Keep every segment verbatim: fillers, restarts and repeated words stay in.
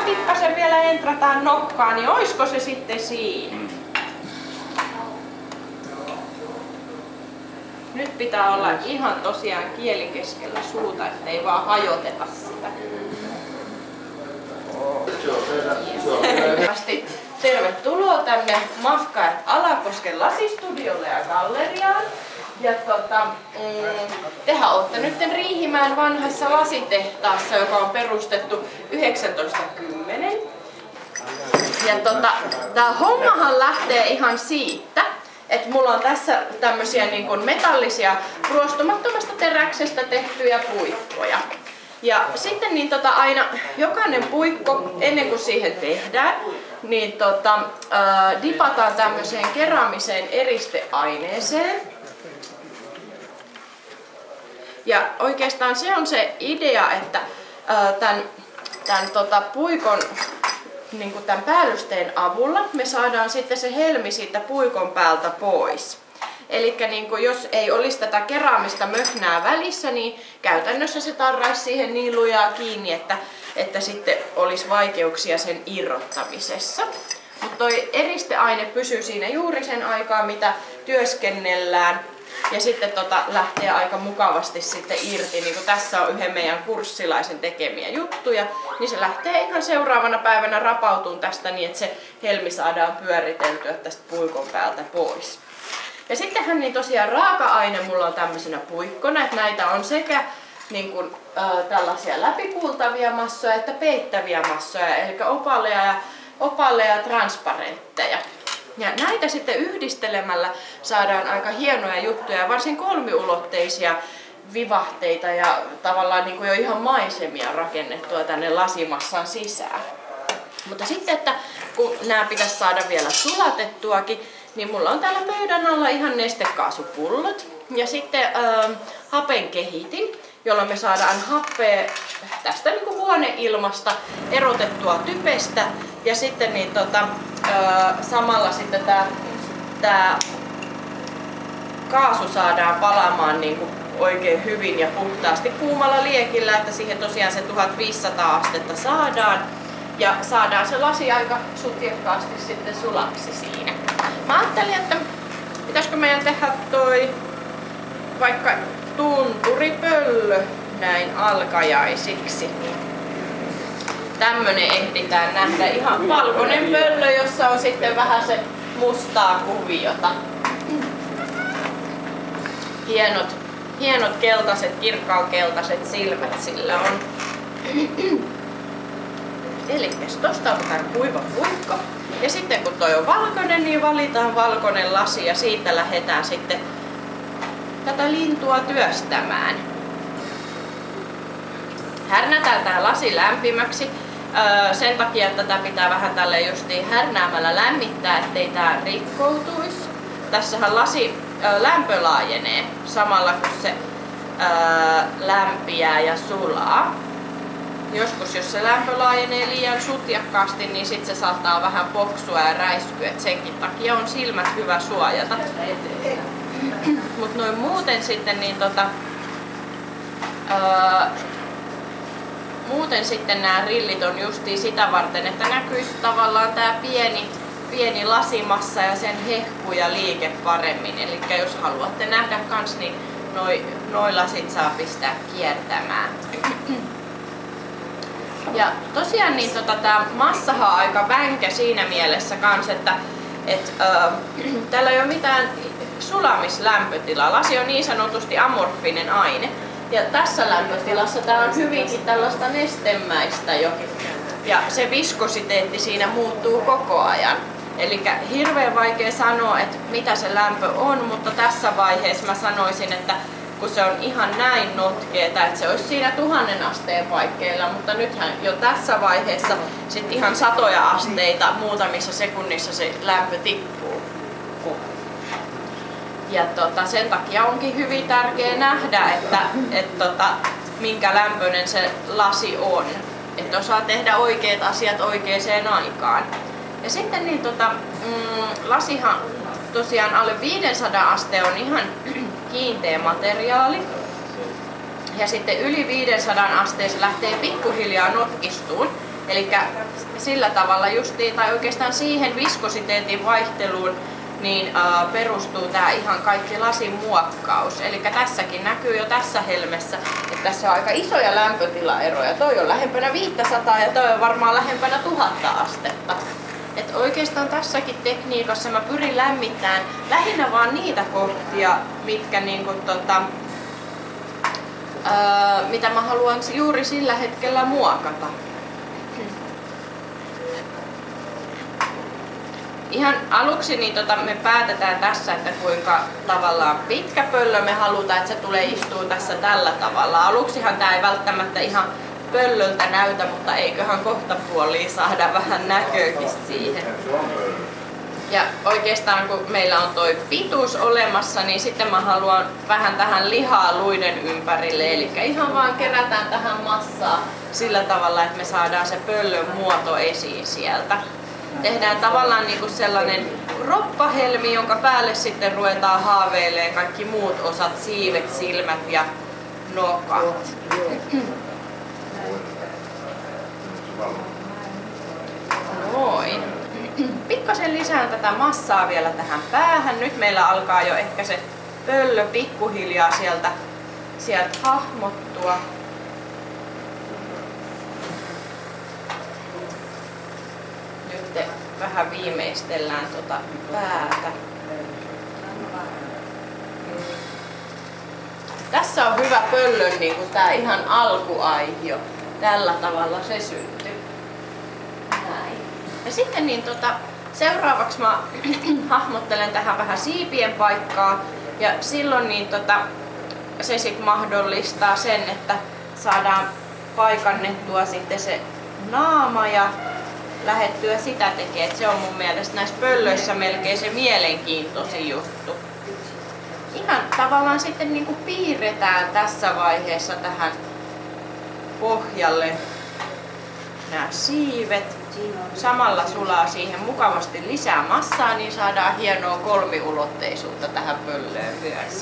pikkasen vielä entrataan nokkaan, niin oisko se sitten siinä? Nyt pitää olla ihan tosiaan kieli keskellä suuta, ettei vaan hajoteta sitä. Yes. Tervetuloa tänne Mafka et Alakosken lasistudiolle ja galleriaan. Ja tota, mm, tehän olette nyt Riihimäen vanhassa lasitehtaassa, joka on perustettu yhdeksäntoista kymmenen. Ja tota, tää hommahan lähtee ihan siitä, että mulla on tässä tämmösiä niin kuin metallisia ruostumattomasta teräksestä tehtyjä puikkoja. Ja sitten niin tota, aina jokainen puikko, ennen kuin siihen tehdään, niin tota, ää, dipataan tämmöiseen keraamiseen eristeaineeseen. Ja oikeastaan se on se idea, että ää, tämän, tämän tota, puikon niin kuin tämän päällysteen avulla me saadaan sitten se helmi siitä puikon päältä pois. Eli niin jos ei olisi tätä keraamista möhnää välissä, niin käytännössä se tarraisi siihen niin lujaa kiinni, että, että sitten olisi vaikeuksia sen irrottamisessa. Mutta toi eristeaine pysyy siinä juuri sen aikaa, mitä työskennellään. Ja sitten tota, lähtee aika mukavasti sitten irti, niin kuin tässä on yhden meidän kurssilaisen tekemiä juttuja, niin se lähtee ihan seuraavana päivänä rapautumaan tästä niin, että se helmi saadaan pyöriteltyä tästä puikon päältä pois. Ja sittenhän niin tosiaan raaka-aine mulla on tämmöisenä puikkona, että näitä on sekä niin kuin, äh, tällaisia läpikuultavia massoja että peittäviä massoja, eli opaleja ja, opaleja ja transparentteja. Ja näitä sitten yhdistelemällä saadaan aika hienoja juttuja, varsin kolmiulotteisia vivahteita ja tavallaan niin kuin jo ihan maisemia rakennettua tänne lasimassan sisään. Mutta sitten, että kun nämä pitäisi saada vielä sulatettuakin, niin mulla on täällä pöydän alla ihan nestekaasupullot ja sitten äh, hapen kehitin, jolloin me saadaan happea tästä niin kuin huoneilmasta erotettua typestä ja sitten niin, tota, äh, samalla sitten tää, tää kaasu saadaan palamaan niin kuin oikein hyvin ja puhtaasti kuumalla liekillä, että siihen tosiaan se tuhatviisisataa astetta saadaan ja saadaan se lasi aika sutjakkaasti sitten sulaksi siinä. Mä ajattelin, että pitäisikö meidän tehdä toi vaikka tunturipöllö näin alkajaisiksi. Tämmönen ehditään nähdä, ihan valkoinen pöllö, jossa on sitten vähän se mustaa kuviota. Hienot, hienot keltaiset, kirkkaankeltaiset silmät sillä on. Elikkäs tosta otetaan kuiva puikko. Ja sitten kun toi on valkoinen, niin valitaan valkoinen lasi ja siitä lähdetään sitten tätä lintua työstämään. Härnätään tää lasi lämpimäksi öö, sen takia, että tätä pitää vähän tälle justiin härnäämällä lämmittää, ettei tää rikkoutuisi. Tässähän lasi öö, lämpö laajenee samalla kun se öö, lämpiää ja sulaa. Joskus jos se lämpö laajenee liian sutjakkaasti, niin sit se saattaa vähän poksua ja räiskyä. Et senkin takia on silmät hyvä suojata. Mut noin muuten sitten niin tota, ää, muuten sitten nämä rillit on justiin sitä varten, että näkyisi tavallaan tää pieni, pieni lasimassa ja sen hehku ja liike paremmin. Eli jos haluatte nähdä kans, niin noi, noi lasit saa pistää kiertämään. Ja tosiaan niin tota, tää massahan on aika vänkä siinä mielessä kans, että et, äh, täällä ei ole mitään sulamislämpötilaa. Lasi on niin sanotusti amorfinen aine. Ja tässä lämpötilassa tää on hyvinkin tällaista nestemäistä jo. Ja se viskositeetti siinä muuttuu koko ajan. Eli hirveän vaikea sanoa, että mitä se lämpö on, mutta tässä vaiheessa mä sanoisin, että kun se on ihan näin notkeeta, että se olisi siinä tuhannen asteen paikkeilla, mutta nythän jo tässä vaiheessa sit ihan satoja asteita muutamissa sekunnissa se lämpö tippuu. Ja tota, sen takia onkin hyvin tärkeää nähdä, että et tota, minkä lämpöinen se lasi on, että osaa tehdä oikeat asiat oikeaan aikaan. Ja sitten niin tota, mm, lasihan tosiaan alle viisisataa asteen on ihan kiinteä materiaali. Ja sitten yli viisisataa asteen se lähtee pikkuhiljaa notkistuun. Eli sillä tavalla justiin, tai oikeastaan siihen viskositeetin vaihteluun, niin äh, perustuu tää ihan kaikki lasin muokkaus. Eli tässäkin näkyy jo tässä helmessä, että tässä on aika isoja lämpötilaeroja. Toi on lähempänä viisisataa ja toi on varmaan lähempänä tuhatta astetta. Et oikeastaan tässäkin tekniikassa mä pyrin lämmittämään lähinnä vaan niitä kohtia, mitkä niinku, tota, ää, mitä mä haluan juuri sillä hetkellä muokata. Ihan aluksi niin tota, me päätetään tässä, että kuinka tavallaan pitkä pöllö me halutaan, että se tulee istua tässä tällä tavalla. Aluksihan tää ei välttämättä ihan pöllöltä näytä, mutta eiköhän kohta puoliin saada vähän näköäkin siihen. Ja oikeastaan kun meillä on toi pituus olemassa, niin sitten mä haluan vähän tähän lihaa luiden ympärille. Eli ihan vaan kerätään tähän massaa sillä tavalla, että me saadaan se pöllön muoto esiin sieltä. Tehdään tavallaan niinku sellainen roppahelmi, jonka päälle sitten ruvetaan haaveilemaan kaikki muut osat, siivet, silmät ja nokat. Noin. Pikkasen lisään tätä massaa vielä tähän päähän. Nyt meillä alkaa jo ehkä se pöllö pikkuhiljaa sieltä, sieltä hahmottua. Nyt vähän viimeistellään tuota päätä. Tässä on hyvä pöllön niin kuin tää ihan alkuaihio. Tällä tavalla se syntyy. Näin. Ja sitten niin tota, seuraavaksi mä hahmottelen tähän vähän siipien paikkaa. Ja silloin niin tota, se sit mahdollistaa sen, että saadaan paikannettua sitten se naama ja lähettyä sitä tekemään. Se on mun mielestä näissä pöllöissä melkein se mielenkiintoisin juttu. Ihan tavallaan sitten niin kuin piirretään tässä vaiheessa tähän pohjalle nämä siivet. Samalla sulaa siihen mukavasti lisää massaa, niin saadaan hienoa kolmiulotteisuutta tähän pöllöön myös.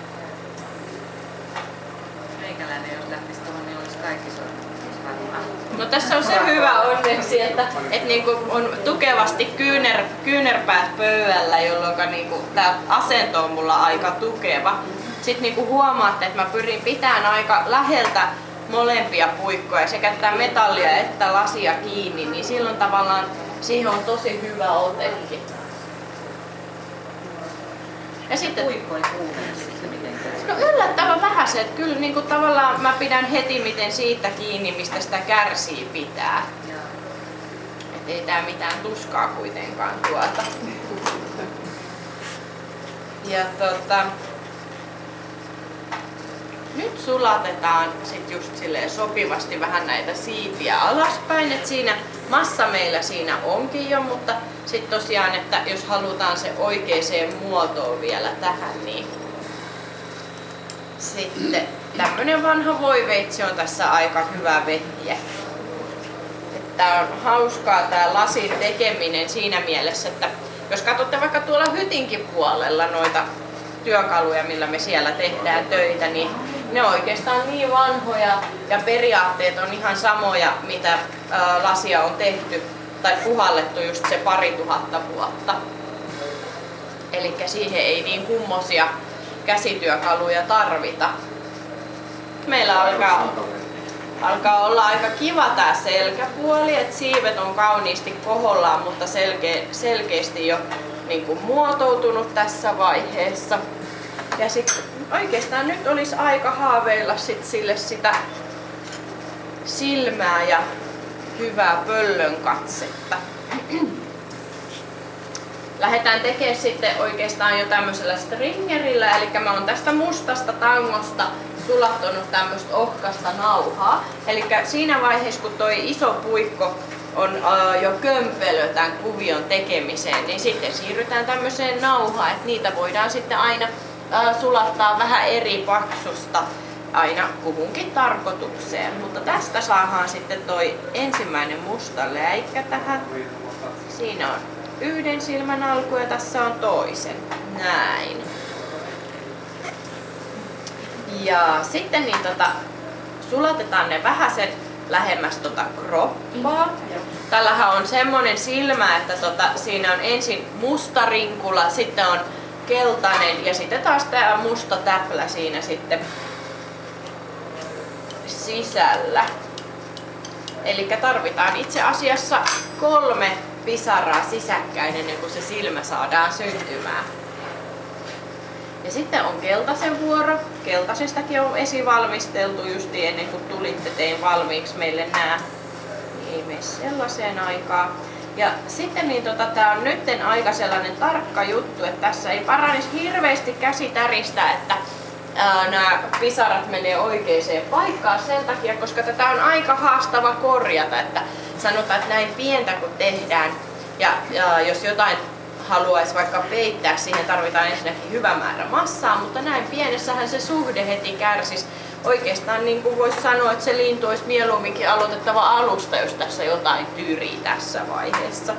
Meikäläinen jos lähtisi tuohon, niin olisi kaikki sormet. No tässä on se hyvä onneksi, että, että niinku on tukevasti kyynär, kyynärpäät pöydällä, jolloin niinku tämä asento on mulla aika tukeva. Sitten niinku huomaatte, että mä pyrin pitämään aika läheltä molempia puikkoja, sekä tätä metallia että lasia kiinni, niin silloin tavallaan siihen on tosi hyvä otekin. Ja sitten puikko ei kuumene sitten mitenkään. No yllättävän vähäsen, että kyllä niin kuin tavallaan mä pidän heti miten siitä kiinni, mistä sitä kärsii pitää. Että ei tää mitään tuskaa kuitenkaan tuota. Ja tota, nyt sulatetaan sit just silleen sopivasti vähän näitä siipiä alaspäin, että siinä massa meillä siinä onkin jo, mutta sitten tosiaan, että jos halutaan se oikeaan muotoon vielä tähän, niin sitten tämmönen vanha voiveitsi on tässä aika hyvä vehje. Tää on hauskaa tää lasin tekeminen siinä mielessä, että jos katsotte vaikka tuolla hytinkin puolella noita työkaluja, millä me siellä tehdään töitä, niin ne on oikeastaan niin vanhoja ja periaatteet on ihan samoja, mitä ää, lasia on tehty tai puhallettu just se pari tuhatta vuotta. Eli siihen ei niin kummosia käsityökaluja tarvita. Meillä alkaa, alkaa olla aika kiva tää selkäpuoli, että siivet on kauniisti kohollaan, mutta selkeä, selkeästi jo niin kuin muotoutunut tässä vaiheessa. Ja sitten oikeastaan nyt olisi aika haaveilla sit sille sitä silmää ja hyvää pöllön katsetta. Lähdetään tekemään sitten oikeastaan jo tämmöisellä stringerillä, eli mä oon tästä mustasta tangosta sulattanut tämmöistä ohkasta nauhaa. Eli siinä vaiheessa kun toi iso puikko on uh, jo kömpelö tämän kuvion tekemiseen, niin sitten siirrytään tämmöiseen nauhaan, että niitä voidaan sitten aina uh, sulattaa vähän eri paksusta aina kuhunkin tarkoitukseen. Mutta tästä saadaan sitten toi ensimmäinen musta läikkä tähän. Siinä on yhden silmän alku ja tässä on toisen. Näin. Ja sitten niin tota, sulatetaan ne vähäsen lähemmäs tota kroppaa. Tällähän on semmonen silmä, että tota, siinä on ensin musta rinkula, sitten on keltainen ja sitten taas tää musta täplä siinä sitten sisällä. Eli tarvitaan itse asiassa kolme pisaraa sisäkkäin ennen kuin se silmä saadaan syntymään. Ja sitten on keltaisen vuoro. Keltaisestakin on esivalmisteltu justi ennen kuin tulitte, tein valmiiksi meille nää. Ei mene sellaiseen aikaan. Ja sitten niin tota, tää on nytten aika sellainen tarkka juttu, että tässä ei paranisi hirveästi käsi täristä, että nämä pisarat menee oikeaan paikkaan sen takia, koska tätä on aika haastava korjata, että sanotaan, että näin pientä kun tehdään ja, ja jos jotain haluaisi vaikka peittää, siihen tarvitaan ensinnäkin hyvä määrä massaa, mutta näin pienessähän se suhde heti kärsisi. Oikeastaan niin kuin voisi sanoa, että se lintu olisi mieluumminkin aloitettava alusta, jos tässä jotain tyrii tässä vaiheessa.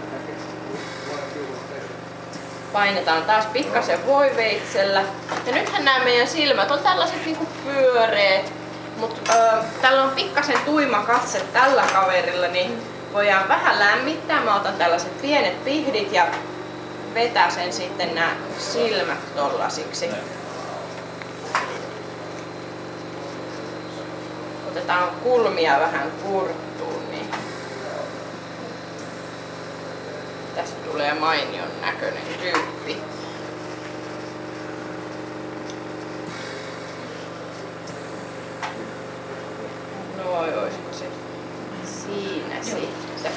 Painetaan taas pikkasen voiveitsellä. Ja nythän nämä meidän silmät on tällaiset niinku pyöreät, mutta tällä on pikkasen tuima katse tällä kaverilla, niin voidaan vähän lämmittää. Mä otan tällaiset pienet pihdit ja vetää sen sitten nämä silmät tollasiksi. Otetaan kulmia vähän kurttuun, niin tästä tulee mainion näköinen tyyppi. Noin, olisiko se siinä sitten.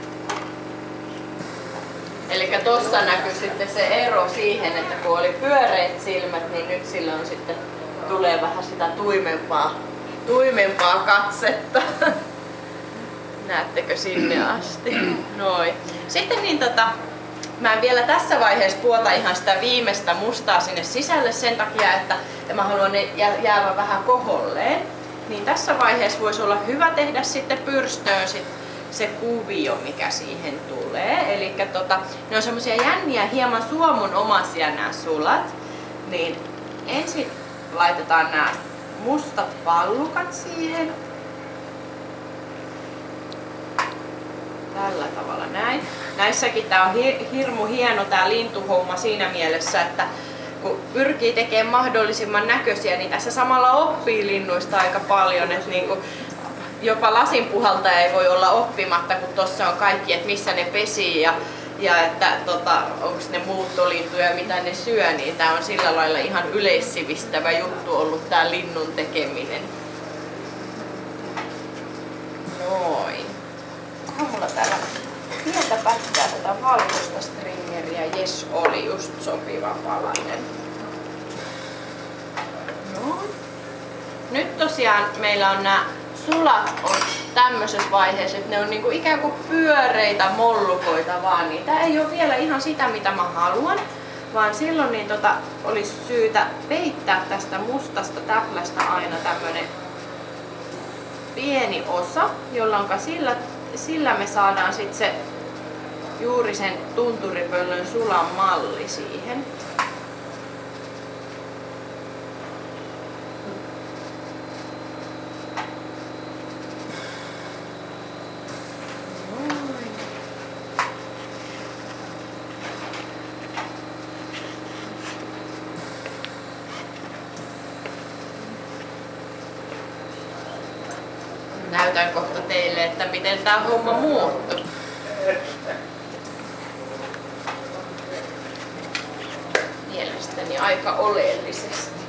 Elikkä tossa näkyy sitten se ero siihen, että kun oli pyöreät silmät, niin nyt sillä on sitten tulee vähän sitä tuimempaa, tuimempaa katsetta. Näettekö sinne asti? Noin. Sitten niin tota, mä en vielä tässä vaiheessa puota ihan sitä viimeistä mustaa sinne sisälle sen takia, että mä haluan ne jäävä vähän koholleen. Niin tässä vaiheessa voisi olla hyvä tehdä sitten pyrstöön sit se kuvio, mikä siihen tulee. Eli tota, ne on semmosia jänniä, hieman suomunomaisia nämä sulat. Niin ensin laitetaan nämä mustat pallukat siihen. Tällä tavalla näin. Näissäkin tää on hirmu hieno tää lintuhomma siinä mielessä, että kun pyrkii tekemään mahdollisimman näköisiä, niin tässä samalla oppii linnuista aika paljon. Että niinku jopa lasinpuhaltaja ei voi olla oppimatta, kun tuossa on kaikki, että missä ne pesii ja, ja että tota, onko ne muuttolintuja ja mitä ne syö, niin tää on sillä lailla ihan yleissivistävä juttu ollut tää linnun tekeminen. Noin. Onko mulla täällä pientä pätkää tätä valkoista stringeriä? Jes, oli just sopiva palainen. Noin. Nyt tosiaan meillä on nämä sulat on tämmöisessä vaiheessa, että ne on niinku ikään kuin pyöreitä mollukoita vaan, niin tää ei ole vielä ihan sitä mitä mä haluan, vaan silloin niin tota, olisi syytä peittää tästä mustasta täplästä aina tämmönen pieni osa, jolloin sillä, sillä me saadaan sit se juuri sen tunturipöllön sulan malli siihen. Näytän kohta teille, että miten tää homma muuttui. Mielestäni aika oleellisesti.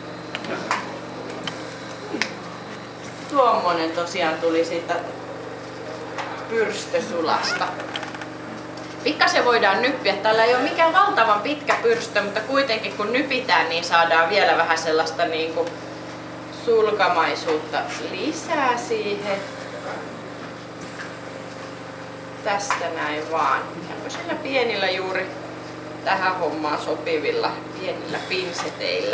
Tuommoinen tosiaan tuli siitä pyrstösulasta. Pikkasen voidaan nyppiä. Tällä ei ole mikään valtavan pitkä pyrstö, mutta kuitenkin kun nypitään, niin saadaan vielä vähän sellaista niin kuin sulkamaisuutta lisää siihen. Tästä näin vaan. Tämmöisillä pienillä juuri tähän hommaan sopivilla pienillä pinseteillä.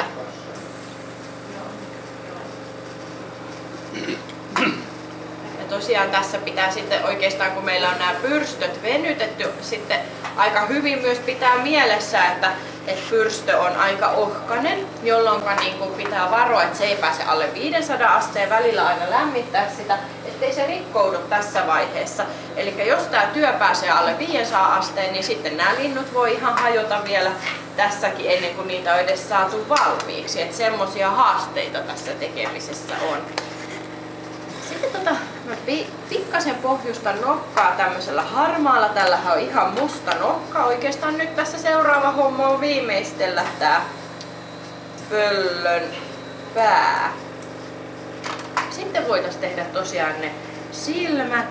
Ja tosiaan tässä pitää sitten oikeastaan, kun meillä on nämä pyrstöt venytetty, sitten aika hyvin myös pitää mielessä, että, että pyrstö on aika ohkainen, jolloin niin pitää varoa, että se ei pääse alle viisisataa asteen välillä aina lämmittää sitä, että ettei se rikkoudu tässä vaiheessa. Eli jos tämä työ pääsee alle viisisataa asteen, niin sitten nämä linnut voi ihan hajota vielä tässäkin ennen kuin niitä on edes saatu valmiiksi. Että semmoisia haasteita tässä tekemisessä on. Sitten tota, mä pikkasen pohjustan nokkaa tämmöisellä harmaalla. Tällähän on ihan musta nokka. Oikeastaan nyt tässä seuraava homma on viimeistellä tää pöllön pää. Sitten voitaisiin tehdä tosiaan ne silmät.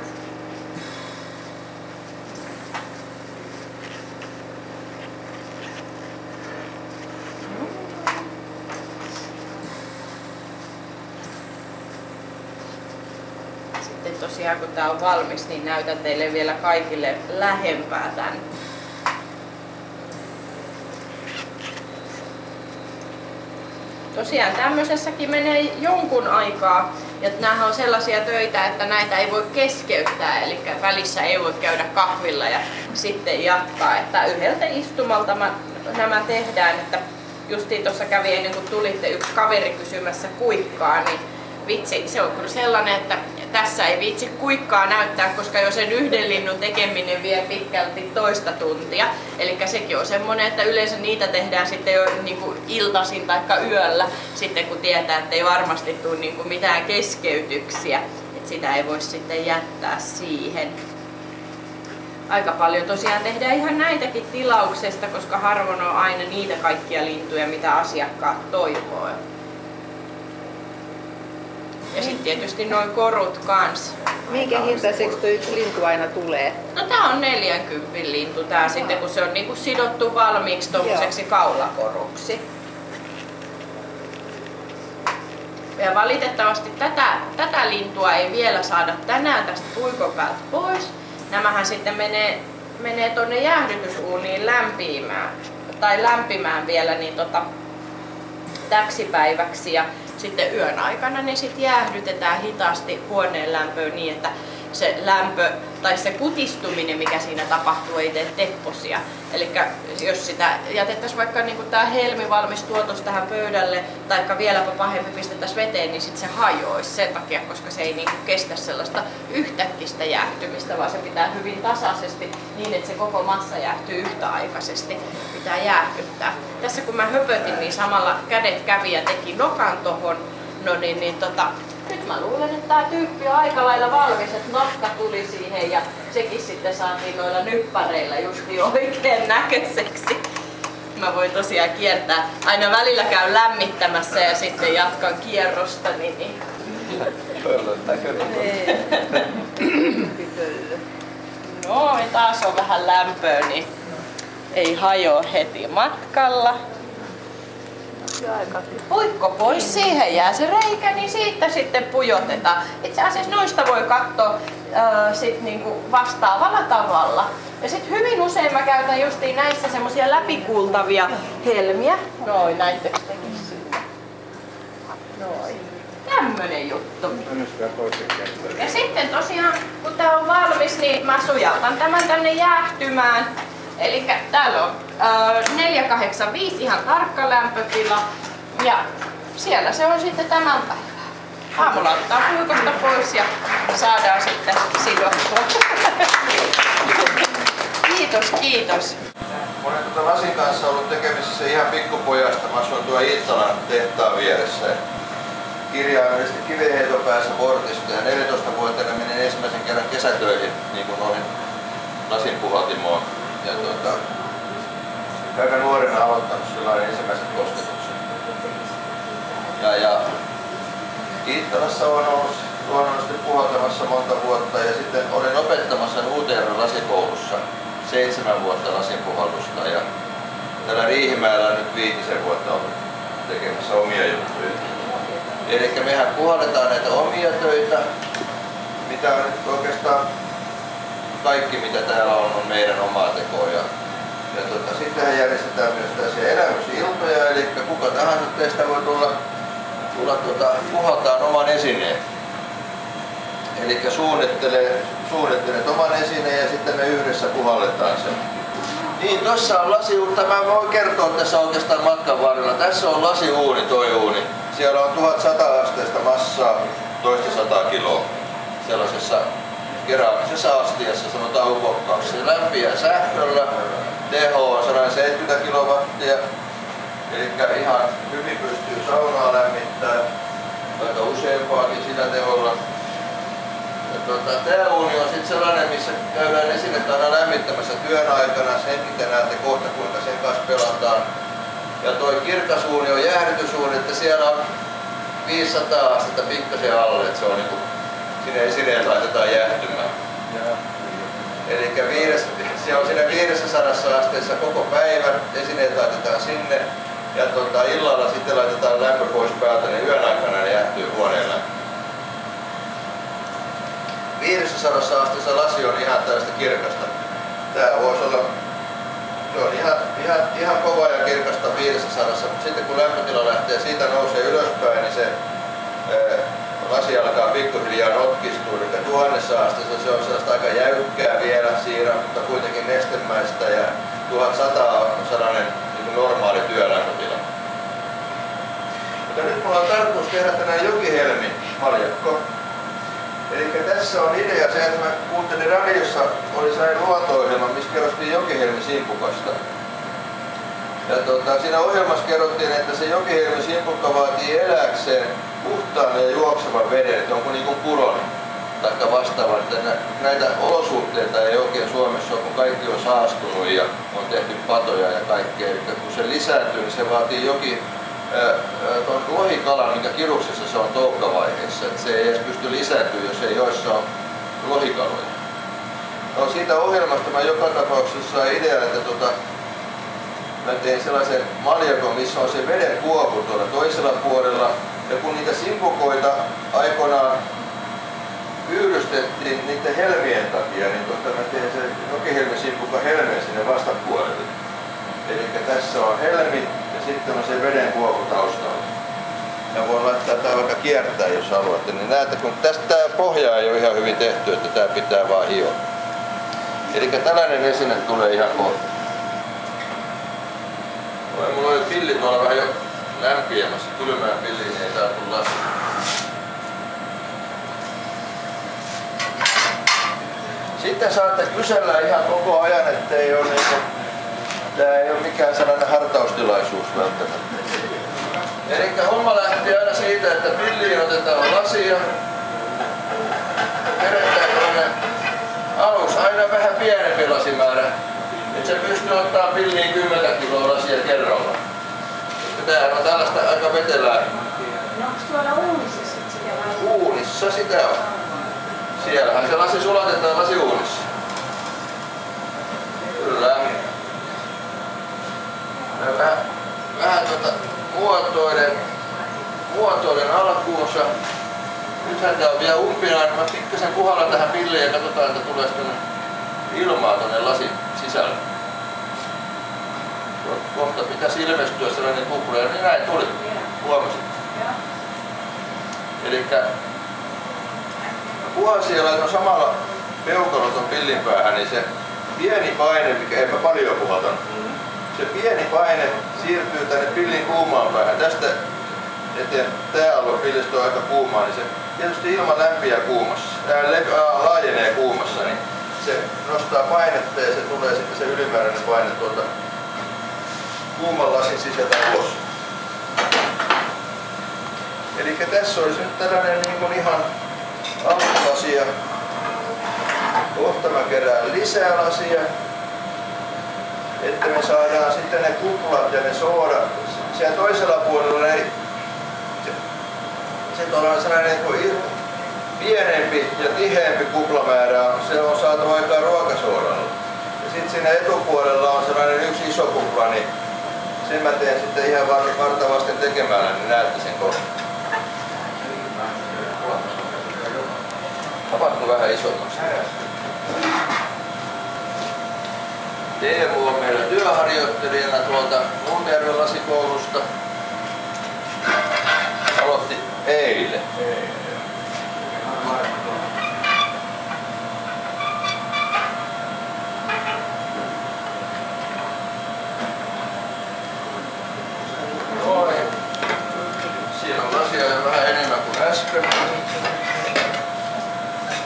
Sitten tosiaan kun tää on valmis, niin näytän teille vielä kaikille lähempää tän. Tosiaan tämmöisessäkin menee jonkun aikaa, ja nämähän on sellaisia töitä, että näitä ei voi keskeyttää, eli välissä ei voi käydä kahvilla ja sitten jatkaa, että yhdeltä istumalta nämä tehdään, että justiin tuossa kävi ennen kuin tulitte yksi kaveri kysymässä kuikkaa, niin vitsi, se on kyllä sellainen, että tässä ei viitsi kuikkaa näyttää, koska jo sen yhden linnun tekeminen vie pitkälti toista tuntia. Eli sekin on semmoinen, että yleensä niitä tehdään sitten jo niin kuin iltaisin tai yöllä, sitten kun tietää, että ei varmasti tule niin kuin mitään keskeytyksiä. Et sitä ei voi sitten jättää siihen. Aika paljon tosiaan tehdään ihan näitäkin tilauksesta, koska harvoin on aina niitä kaikkia lintuja, mitä asiakkaat toivoo. Ja sitten tietysti noin korut kans. Minkä hintaiseksi tuo yksi lintu aina tulee? No tää on neljäkymmentä lintu tää Aha. sitten, kun se on niinku sidottu valmiiksi tommoseksi kaulakoruksi. Ja valitettavasti tätä, tätä lintua ei vielä saada tänään tästä puikon päältä pois. Nämähän sitten menee, menee tonne jäähdytysuuniin lämpimään, tai lämpimään vielä niin tota, täksi päiväksi. Ja sitten yön aikana ne sit jäähdytetään hitaasti huoneen lämpöön niin, että se lämpö tai se kutistuminen, mikä siinä tapahtuu, ei tee tepposia. Eli jos sitä jätettäisiin vaikka niin kuin tämä helmi valmis tuotos tähän pöydälle, tai vieläpä pahemmin pistettäisiin veteen, niin sitten se hajoisi sen takia, koska se ei niin kuin kestä sellaista yhtäkkistä jäähtymistä, vaan se pitää hyvin tasaisesti niin, että se koko massa jäähtyy yhtäaikaisesti. Pitää jäähdyttää. Tässä kun mä höpötin, niin samalla kädet kävi ja teki nokan tohon. No niin, niin tota, nyt mä luulen, että tää tyyppi on aika lailla valmis, että nokka tuli siihen ja sekin sitten saatiin noilla nyppäreillä justi oikein näköiseksi. Mä voin tosiaan kiertää. Aina välillä käyn lämmittämässä ja sitten jatkan kierrosta. Niin, niin. No, taas on vähän lämpöä, niin ei hajoa heti matkalla. Puikko pois, siihen jää se reikä, niin siitä sitten pujotetaan. Itse asiassa noista voi katsoa äh, sit niinku vastaavalla tavalla. Ja sitten hyvin usein mä käytän justiin näissä semmosia läpikultavia helmiä. Noin, näittekö tekin siinä? Noin. Tämmönen juttu. Ja sitten tosiaan, kun tää on valmis, niin mä sujautan tämän tänne jäähtymään. Eli täällä on äh, neljä kahdeksan viisi ihan tarkka lämpötila ja siellä se on sitten tämän päivän. Aamulla ottaa puikosta pois ja saadaan sitten sidottua. Kiitos, kiitos. Mä olen tuota lasin kanssa ollut tekemisissä ihan pikkupojasta. Mä asuin tuo Iittalan tehtaan vieressä. Kirjaimellisesti kivenheiton päässä portista ja neljätoistavuotiaana menin ensimmäisen kerran kesätöihin niin kuin olin lasin puhaltimoon. Ja tuota, aika nuorena aloittanut sellainen ensimmäiset kosketukset. Ja, ja Iittalassa olen ollut luonnollisesti puhaltamassa monta vuotta ja sitten olin opettamassa U T R-lasikoulussa seitsemän vuotta lasinpuhallusta ja täällä Riihimäellä nyt viitisen vuotta ollut tekemässä omia juttuja. Eli mehän puhalletaan näitä omia töitä, mitä on nyt oikeastaan kaikki mitä täällä on, on meidän omaa tekoa. Ja, ja tota, sittenhän järjestetään myös tällaisia elämysiltoja, eli kuka tahansa teistä voi tulla, tulla tuota, puhaltaan oman esineen. Eli suunnittelee, suunnittelet oman esineen ja sitten me yhdessä puhalletaan sen. Niin, tuossa on lasiuuni. Mä voin kertoa tässä oikeastaan matkan varrella. Tässä on lasiuuni, toi uuni. Siellä on tuhatsata asteista massaa, toista sataa kiloa. sellaisessa keräämisessä astiassa, sanotaan upokkauksessa. Se lämpiää sähköllä, teho on sata seitsemänkymmentä kilowattia, eli ihan hyvin pystyy saunaa lämmittämään, aika useampaakin sillä teholla. Tuota, tää uuni on sitten sellainen, missä käydään esinettä aina lämmittämässä työn aikana. Senkin te näette kohta, kuinka sen kanssa pelataan. Ja toi kirkas uuni on jäähdytysuuni, että siellä on viisisataa astetta pikkasen alle, että se on niinku, sinne esineet laitetaan jäähtymään. Eli viides, se on siinä viidessäsadassa asteessa koko päivän, esineet laitetaan sinne ja tuota, illalla sitten laitetaan lämpö pois päältä, niin yön aikana ne jäähtyy huoneella. viidessäsadassa asteessa lasi on ihan tällaista kirkasta. Tää voisi olla, se on ihan, ihan, ihan kova ja kirkasta viidessäsadassa, mutta sitten kun lämpötila lähtee siitä nousee ylöspäin, niin se ää, lasi alkaa pikkuhiljaa notkistua. Eli tuhannessa asteessa se on sellaista aika jäykkää vielä siinä, mutta kuitenkin nestemäistä, ja tuhatsata on sellainen niin normaali työlämpötila. Mutta nyt mulla on tarkoitus tehdä tänään jokihelmi maljakko. Eli tässä on idea se, että mä kuuntelin radiossa, oli sellainen luonto-ohjelma, missä kerrottiin jokihelmi simpukasta. Ja tuota, siinä ohjelmassa kerrottiin, että se jokihelmi simpukka vaatii elääkseen puhtaan ja juoksevan veden, jonkun niin kuin puron tai vastaavan. Näitä olosuhteita ei oikein Suomessa ole, kun kaikki on saastunut ja on tehty patoja ja kaikkea. Eli kun se lisääntyy, niin se vaatii jokin tuon lohikalan, minkä kiruksessa se on toukkavaiheessa, että se ei edes pysty lisääntyä, jos ei joissa ole lohikaloja. No, siitä ohjelmasta mä joka tapauksessa sain idean, että tota, mä tein sellaisen maljakon, missä on se veden kuopu tuolla toisella puolella, ja kun niitä simpukoita aikoinaan pyydystettiin niiden helmien takia, niin tota mä tein sen jokihelmisimpukan helmeen sinne vastapuolelle. Eli tässä on helmi ja sitten on se veden kuopu taustalla. Ja voin laittaa tää vaikka kiertää, jos haluatte. Niin näette, kun tästä tää pohja ei ole ihan hyvin tehty, että tää pitää vaan hioa. Eli tällainen esine tulee ihan kohta. Mulla on pilli tuolla vähän jo lämpiämässä. Kylmää pilliä, niin ei tää tulla lasku. Sitten saatte kysellä ihan koko ajan, ettei ole niinku, tää ei ole mikään sellainen hartaustilaisuus välttämättä. Elikkä homma lähti aina siitä, että pilliin otetaan lasia. Kerätään tuonne alus aina vähän pienempi lasimäärä. Nyt se pystyy ottaa pilliin kymmenen kiloa lasia kerralla. Tää on tällaista aika vetelää. No onks tuolla uunissa sit sitä vai? Uunissa sitä on. Siellähän se lasi sulatetaan lasiuunissa. Kyllä. Ja vähän, vähän tota muotoiden, muotoiden alkuunsa. Nythän tää on vielä umpinainen. Mä pikkasen puhallan tähän pilliin ja katsotaan, että tulee sitten ilmaa tonne lasin sisälle. Kohta pitäisi ilmestyä sellainen kupla, ja niin näin tuli. Huomasit. Elikkä puhalsin ja laitoin samalla peukaloton ton pillin päähän, niin se pieni paine, mikä en mä paljon puhaltanut, se pieni paine siirtyy tänne pillin kuumaan päähän. Tästä eteen tää alue pillistä on aika kuumaa, niin se tietysti ilma lämpiää kuumassa, ää, laajenee kuumassa, niin se nostaa painetta ja se tulee sitten se ylimääräinen paine tuolta kuuman lasin sisältä ulos. Eli tässä olisi nyt tällainen niin kuin ihan alkulasia. Kohta mä kerään lisää lasia, että me saadaan sitten ne kuplat ja ne soodat. Siellä toisella puolella ei, se, se on sellainen niin kuin pienempi ja tiheämpi kuplamäärä, se on saatu aikaan ruokasoodalla. Ja sitten siinä etupuolella on sellainen yksi iso kupla, niin sen mä teen sitten ihan vartavasten tekemällä, niin näette sen kohta. Havaatko vähän isommaksi? Teemu on meillä työharjoittelijana tuolta Nurmijärven lasikoulusta. Aloitti eilen. Noin. Siinä on lasia vähän enemmän kuin äsken.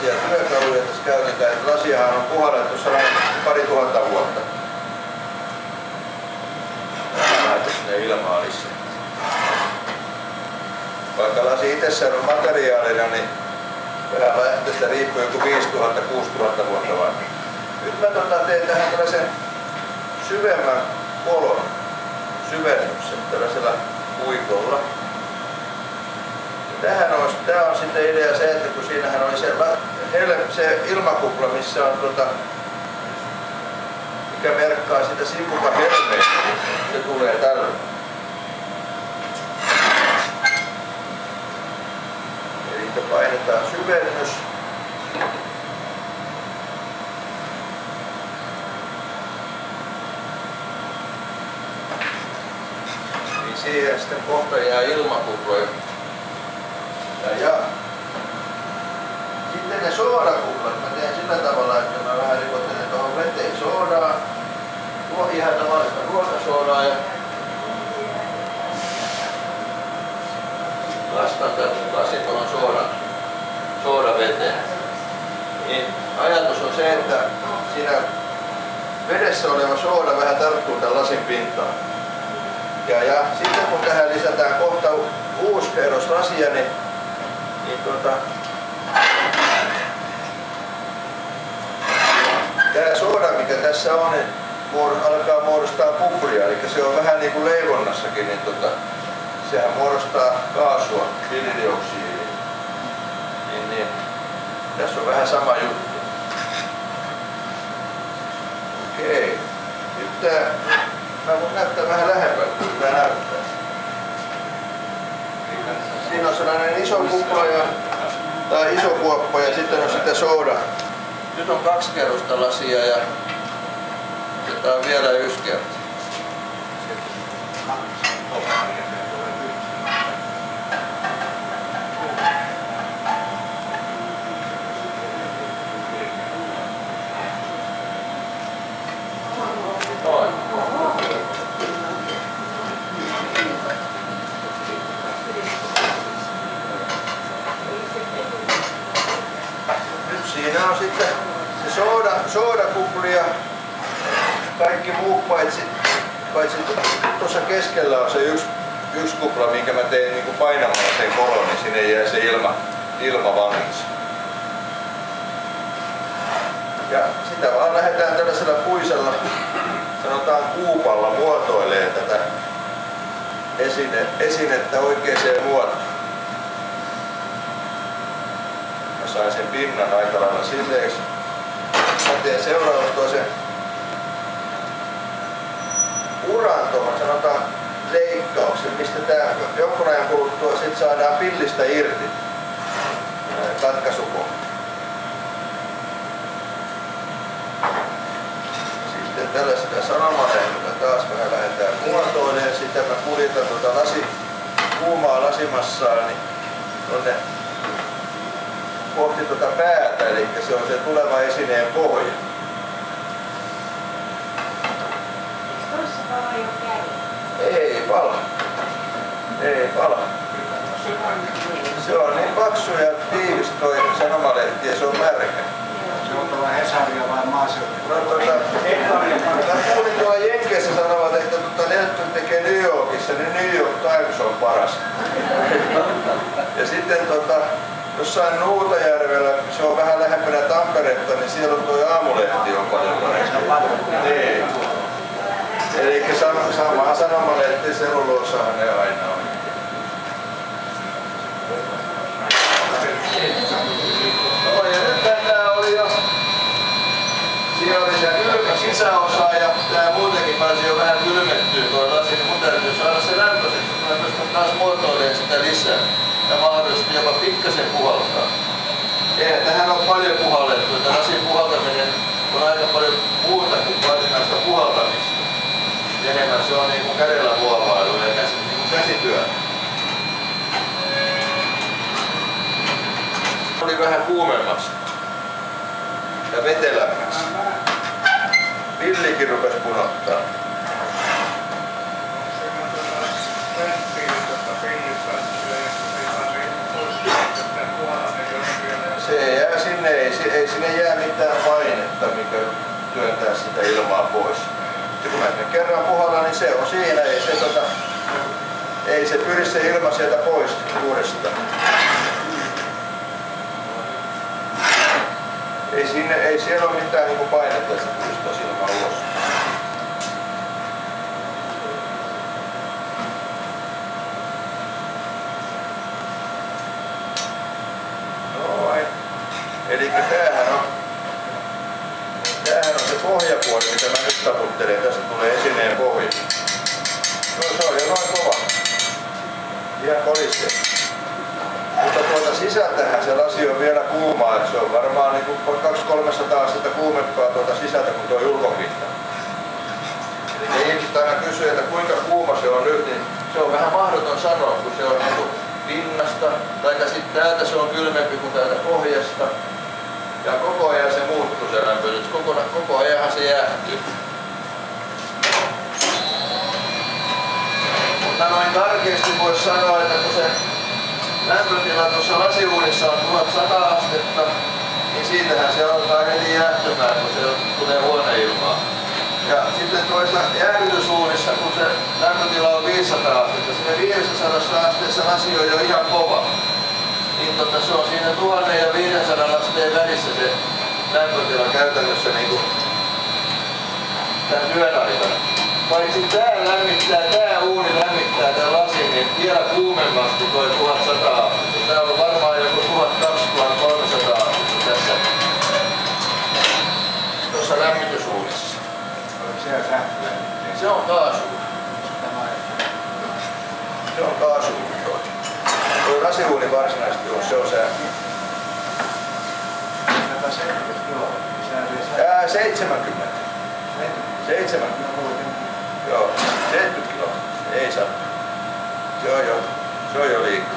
minkälaisia työkaluja tässä käytetään. Et lasiahan on puhallettu sellainen pari tuhatta vuotta. Lähtee sinne ilmaan lisää. Vaikka lasi itsessään on materiaalina, niin vähän lähteestä riippuu joku viisituhatta kuusituhatta vuotta vanha. Nyt mä tota teen tähän tällaisen syvemmän polon syvennyksen tällaisella puikolla. Tähän on, tää on sitten idea se, että kun siinähän oli se, se ilmakupla, missä on tota, mikä merkkaa sitä sipukan helmeistä, se tulee tällä. Eli painetaan syvennys. Niin siihen sitten kohta jää ilmakuploja. Ja, ja sitten ne soodakuplat, mä teen sillä tavalla, että mä vähän rikottelen tuohon veteen soodaa, tuo ihan tavallista ruokasoodaa ja lastan lasin tuohon soodan, soodaveteen. Niin ajatus on se, että siinä vedessä oleva sooda vähän tarttuu tämän lasin pintaan. Ja, ja sitten kun tähän lisätään kohta uusi kerros lasia, niin Niin tuota, tää sooda, mikä tässä on, niin alkaa muodostaa kuplia, eli se on vähän niin kuin leivonnassakin, niin tota, sehän muodostaa kaasua, hiilidioksidia. Niin, niin. Tässä on vähän sama juttu. Okei. Nyt tää, mä voin näyttää vähän lähempää, kun tää näyttää. Siinä on sellainen iso kupla ja, tai iso kuoppa ja sitten on sitten sooda. Nyt on kaksi kerrosta lasia ja otetaan vielä yksi kerta. Noin. Siinä on sitten se sooda, soodakupli ja kaikki muut paitsi, paitsi tuossa keskellä on se yksi, yksi kupla, minkä mä tein niin kuin painamalla sen kolon, niin sinne jää se ilma, ilma vangiksi. Ja sitä vaan lähdetään tällaisella puisella, sanotaan kuupalla, muotoilee tätä esine, esinettä oikeaan muotoon. Sain sen pinnan aika lailla sileeksi. Mä teen seuraavaksi toisen uran tuohon, sanotaan leikkauksen, mistä tää jonkun ajan kuluttua sit saadaan pillistä irti katkaisukohta. Sitten tällaista sanomalehdyllä taas vähän lähdetään muotoilemaan. Sitä mä kuljetan tuota lasi, kuumaa lasimassaa niin tonne kohti tuota päätä, eli se on se tuleva esineen pohja. Tuossa pala jo käy. Ei pala. Ei pala. Se on niin paksu ja tiivis toi sanomalehti ja se on märkä. Se on tuolla Hesaria vai maaseutu? No, tuota, mä kuulin tuolla Jenkeissä sanovat, että tuota, ne jotka tekee New Yorkissa, niin New York Times on paras. Ja sitten tota, jossain Nuutajärvellä, se on vähän lähempänä Tamperetta, niin siellä on tuo Aamulehti on paljon parempi. Niin. Eli sama sanomalehti, selluloosahan ne aina on. No ja nyt tää oli jo, siinä oli se kylmä sisäosa ja tää muutenkin pääsi jo vähän kylmettyä tuo lasi, niin mun täytyy saada se lämpöiseksi, että mä pystyn taas muotoilemaan sitä lisää. Ja mahdollisesti jopa pikkasen puhaltaa. Eihän tähän on paljon puhallettu, että lasin puhaltaminen on aika paljon muuta kuin varsinaista puhaltamista. Enemmän se on niin kuin kädellä muovailu ja käsi, niin kuin käsityö. Oli vähän kuumemmaksi ja vetelämmäksi. Villikin rupesi punottaa. Se jää sinne ei sinne jää mitään painetta, mikä työntää sitä ilmaa pois. Ja kun mä kerran puhalla, niin se on siinä, ei se, tota, ei se pyri se ilma sieltä pois uudestaan. Ei, sinne, ei siellä ole mitään niin painetta, että se pyristää ilmaa ulos. Noin. Eli tämähän on, tämähän on se pohjapuoli, mitä mä nyt taputtelen. Tästä tulee esineen pohja. No se on jo noin kova. Ihan kolisee. Mutta tuolta sisältähän se lasi on vielä kuumaa, että se on varmaan niin kaksisataa kolmesataa astetta kuumempaa tuolta sisältä kuin tuo ulkopinta. Eli ihmiset aina kysyy, että kuinka kuuma se on nyt, niin se on vähän mahdoton sanoa, kun se on niin pinnasta, tai sitten täältä se on kylmempi kuin täältä pohjasta. Ja koko ajan se muuttuu se lämpötys, koko, koko ajan se jäähtyy. Mutta noin karkeasti voisi sanoa, että kun se lämpötila tuossa lasiuunissa on tuhatsata astetta, niin siitähän se alkaa heti jäähtymään, kun se tulee huoneilmaa. Ja sitten toisessa jäähdytysuunissa, kun se lämpötila on viisisataa astetta, siinä viisisataa asteessa lasi on jo ihan kova. Niin tota, se on siinä tuhat viisisataa asteen välissä se lämpötila käytännössä niin kuin tämän työn aikana. Paitsi tää lämmittää, tää uuni lämmittää tän lasin niin vielä kuumemmasti toi tuhatsata astetta. Tää on varmaan joku tuhatkaksisataa kolmesataa astetta tässä tuossa lämmitysuunissa. Siellä sähköä. Se on kaasu. Se on kaasu. Tuo lasiuuni varsinaisesti on, se on sähkö. Ää, seitsemänkymmentä. seitsemänkymmentä. Joo, seitsemänkymmentä kiloa. Ei saa. Joo, joo. Se on jo liikaa.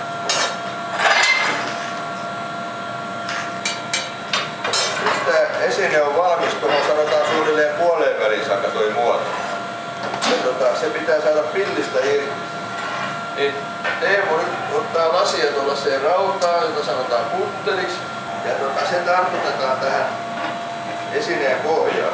Nyt tää esine on valmis, tuohon sanotaan suunnilleen puoleen väliin saakka toi muoto. Ja tota, se pitää saada pillistä irti. Niin Teemu nyt ottaa lasia tuollaiseen rautaan, jota sanotaan putteliksi. Ja tota, se tartutetaan tähän esineen pohjaan.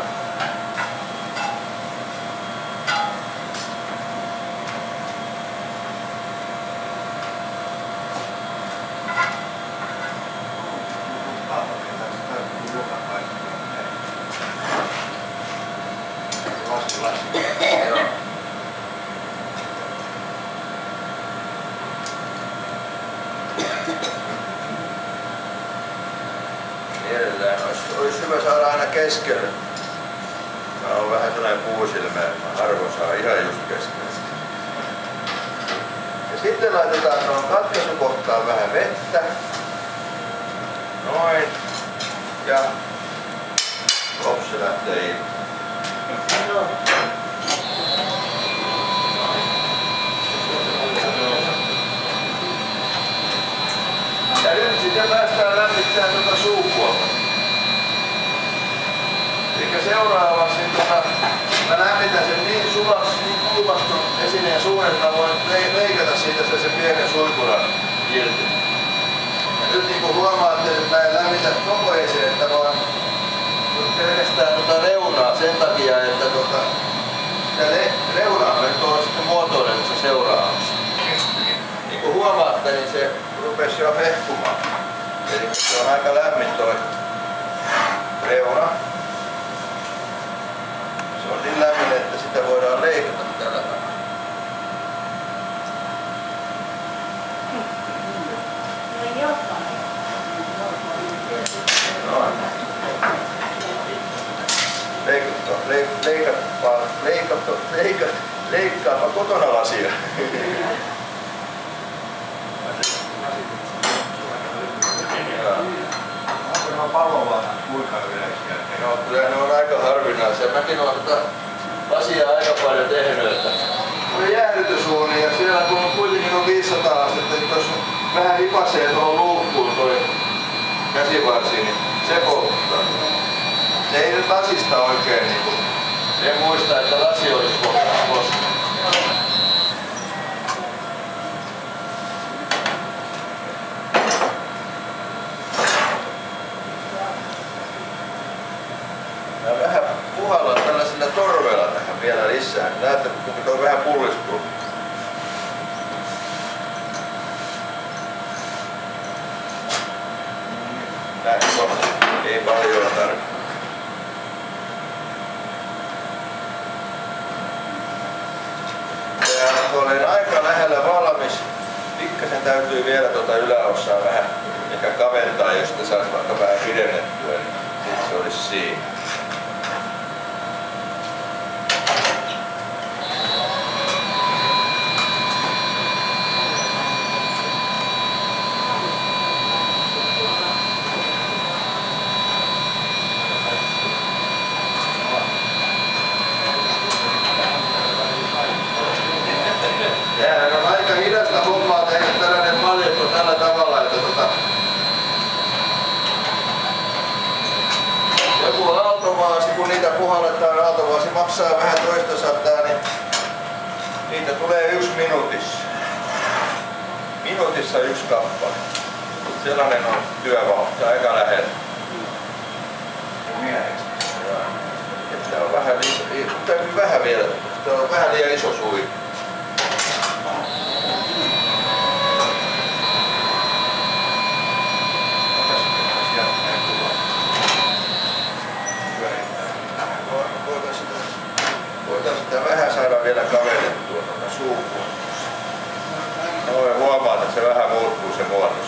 Mielellään olisi, olisi hyvä saada aina keskelle. Mä oon vähän sellainen puusilmä, mä harvoin saa ihan just keskelle. Ja sitten laitetaan tuohon katkaisukohtaan vähän vettä. Noin. Ja hops, se lähtee ilman. Ja nyt sitten päästään lämmittämään tuota suupuolta. Eli seuraavaksi tuota, mä lämmitän sen niin sulaksi, niin kuumaksi tuon esineen suun, että mä voin leikata siitä se, se pienen suikuran irti. Ja nyt niin kuin huomaatte, että mä en lämmitä koko esinettä, vaan pelkästään tuota reunaa sen takia, että tuota, sitä reunaa me tuon sitten muotoilemassa seuraavaksi. Niin kuin huomaatte, niin se rupesi jo hehkumaan. Eli se on aika lämmin toi reuna. Se on niin lämmin, että sitä voidaan leikata tällä tavalla. Noin. Leikatpa, leikatpa, leikatpa, leikatpa, leikkaapa kotona lasia. Onko nämä palovaanat kuinka yleisiä? No, kyllä ne on aika harvinaisia. Mäkin olen tätä asiaa aika paljon tehnyt. Että on jäähdytysuuni ja siellä kun on kuitenkin on viisisataa astetta, niin tuossa vähän hipasee tuohon luukkuun toi käsivarsi, niin se polttaa. Se ei nyt lasista oikein niin kuin, en muista, että lasi olisi polttanut koskaan. paljon tarvitse. Ja olen aika lähellä valmis. Pikkasen täytyy vielä tuota yläosaa vähän ehkä kaventaa, jos te saisi vaikka vähän pidennettyä, niin se olisi siinä. Tämähän on aika hidasta hommaa tehdä tällainen maljakko tällä tavalla, että tota, joku aaltovaasi, kun niitä puhalletaan, aaltovaasi maksaa vähän toista sataa, niin niitä tulee yksi minuutissa. Minuutissa yksi kappale. Sellainen on työvauhti aika lähellä. Tämä on vähän, liian, vähän vielä, tämä on vähän liian iso suvi. Voitaisiin sitä vähän saada vielä kavennettua tuota suupuolta. Noin huomaat, että se vähän muuttuu se muotos.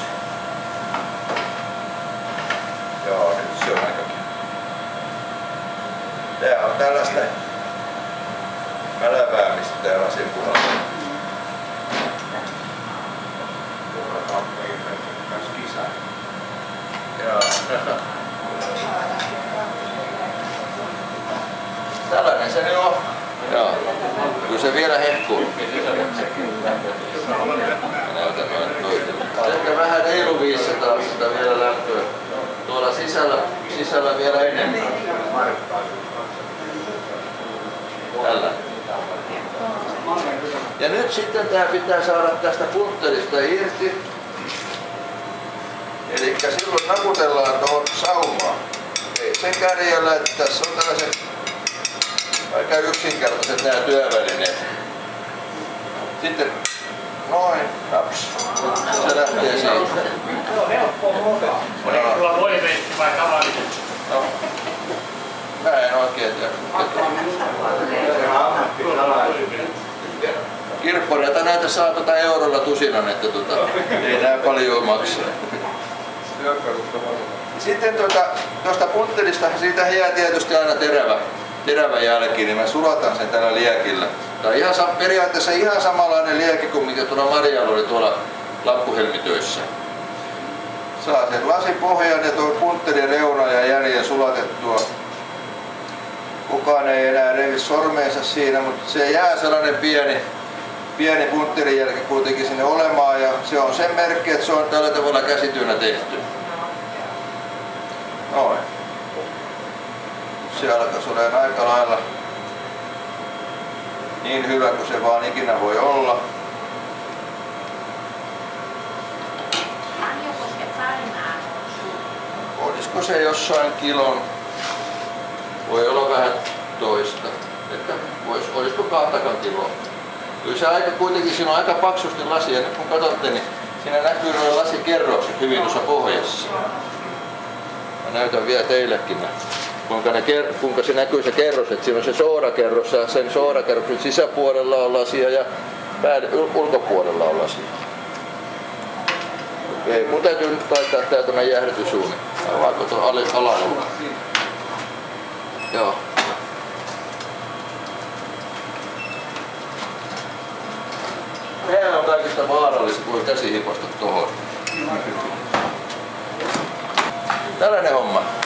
Joo, nyt se on aika kiva. Tää on tällaista mäläväämistä tää lasin puolella. Joo. Tällainen se nyt on. Joo. Kyllä se vielä hehkuu. Näytän noin toiselle. Ehkä vähän reilu viisisataa sitä vielä lämpöä. Tuolla sisällä, sisällä vielä enemmän. Tällä. Ja nyt sitten tää pitää saada tästä puntterista irti. Eli silloin naputellaan tuohon saumaan. Ei sen kärjellä, että tässä on tällaiset aika yksinkertaiset nämä työvälineet. Sitten noin, naps. Se lähtee siitä. Se on helppoa muokaa. Oliko sulla voimeisesti vai tavallisesti? No, mä en oikein tiedä. Kirppareita näitä saa tota eurolla tusinan, että tota, ei nää paljon maksaa. Sitten tuota, tuosta puntterista, siitä jää tietysti aina terävä, terävä jälki, niin mä sulatan sen tällä liekillä. Tää on ihan, periaatteessa ihan samanlainen lieki kuin mikä tuolla Marjalla oli tuolla Lappuhelmitöissä. Saa sen lasipohjan ja tuon puntterin reuna ja jäljen sulatettua. Kukaan ei enää revi sormeensa siinä, mutta se jää sellainen pieni, pieni puntterin jälki kuitenkin sinne olemaan ja se on sen merkki, että se on tällä tavalla käsityönä tehty. Noin. Se alkaisi olemaan aika lailla niin hyvä kuin se vaan ikinä voi olla. Olisiko se jossain kilon? Voi olla vähän toista. Että vois, olisiko kahtakaan kiloa? Kyllä se aika kuitenkin, siinä on aika paksusti lasia. Nyt kun katsotte, niin siinä näkyy nuo lasikerrokset hyvin tuossa pohjassa. Mä näytän vielä teillekin, kuinka, ne, kuinka se näkyy se kerros, että siinä on se soorakerros ja sen soorakerroksen sisäpuolella on lasia ja pään ulkopuolella on lasia. Okei, mun täytyy nyt laittaa tää tuonne jäähdytysuuni. Avaako tuon alalla? Joo. Tää on kaikista vaarallista, kun voi käsi hipasta tohon. Tällainen homma.